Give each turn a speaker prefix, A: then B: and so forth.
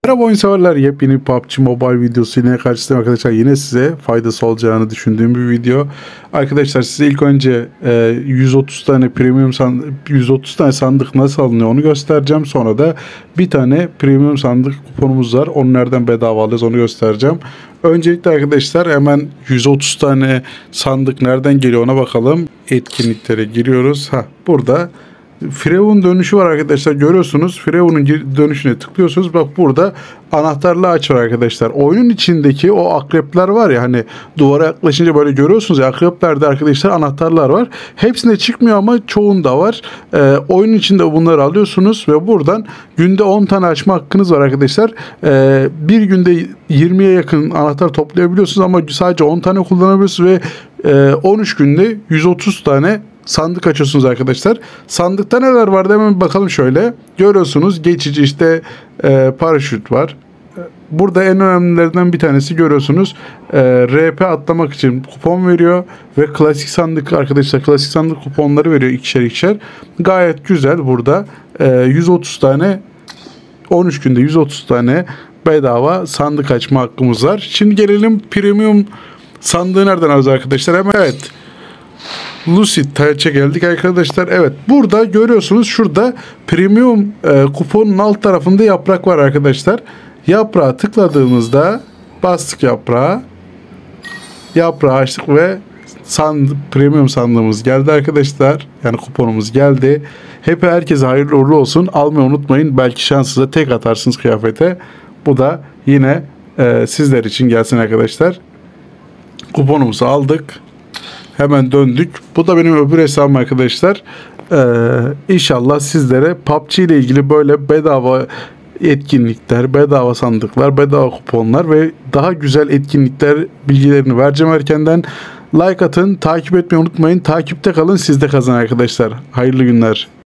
A: Merhaba oyun severler, yepyeni PUBG Mobile videosu yine karşınızdayım arkadaşlar. Yine size faydası olacağını düşündüğüm bir video. Arkadaşlar size ilk önce 130 tane premium 130 tane sandık nasıl alınıyor onu göstereceğim. Sonra da bir tane premium sandık kuponumuz var. Onu nereden bedava alacağız onu göstereceğim. Öncelikle arkadaşlar hemen 130 tane sandık nereden geliyor ona bakalım. Etkinliklere giriyoruz. Burada Firavun dönüşü var arkadaşlar, görüyorsunuz. Firavun'un dönüşüne tıklıyorsunuz. Bak burada anahtarlı ağaç var arkadaşlar. Oyunun içindeki o akrepler var ya, hani duvara yaklaşınca böyle görüyorsunuz ya, akreplerde arkadaşlar anahtarlar var. Hepsinde çıkmıyor ama çoğunda var. Oyunun içinde bunları alıyorsunuz ve buradan günde 10 tane açma hakkınız var arkadaşlar. Bir günde 20'ye yakın anahtar toplayabiliyorsunuz ama sadece 10 tane kullanabiliyorsunuz ve 13 günde 130 tane sandık açıyorsunuz arkadaşlar. Sandıkta neler var hemen bir bakalım şöyle. Görüyorsunuz geçici işte paraşüt var. Burada en önemlilerinden bir tanesi görüyorsunuz. RP atlamak için kupon veriyor ve klasik sandık arkadaşlar, klasik sandık kuponları veriyor ikişer ikişer. Gayet güzel burada. 130 tane 13 günde 130 tane bedava sandık açma hakkımız var. Şimdi gelelim premium sandığı nereden alacağız arkadaşlar? Hemen evet. Lucid Taç'a geldik arkadaşlar. Evet, burada görüyorsunuz şurada premium kuponun alt tarafında yaprak var arkadaşlar. Yaprağa tıkladığımızda bastık yaprağa. Yaprağı açtık ve premium sandığımız geldi arkadaşlar. Yani kuponumuz geldi. Herkese hayırlı uğurlu olsun. Almayı unutmayın. Belki şansınıza tek atarsınız kıyafete. Bu da yine sizler için gelsin arkadaşlar. Kuponumuzu aldık. Hemen döndük. Bu da benim öbür hesabım arkadaşlar. İnşallah sizlere PUBG ile ilgili böyle bedava etkinlikler, bedava sandıklar, bedava kuponlar ve daha güzel etkinlikler bilgilerini vereceğim erkenden. Like atın, takip etmeyi unutmayın. Takipte kalın, siz de kazanın arkadaşlar. Hayırlı günler.